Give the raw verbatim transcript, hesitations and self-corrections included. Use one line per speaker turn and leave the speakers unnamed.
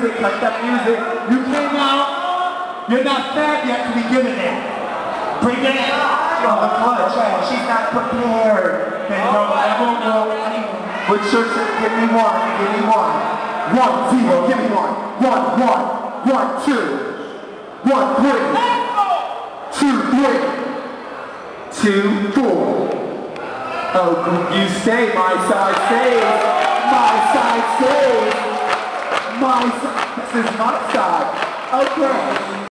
music, cut that music. You came out, you're not fat yet to be giving it. Bring it in.
On the clutch, hey, she's not prepared.
Okay, no, I won't go anywhere.
But church, give me one, give me one. One, zero, give me one. One, one, one, two. One, three. Two, three. Two, four. Oh, you stay, my side stays. My side stays. My side, this is my side. Okay.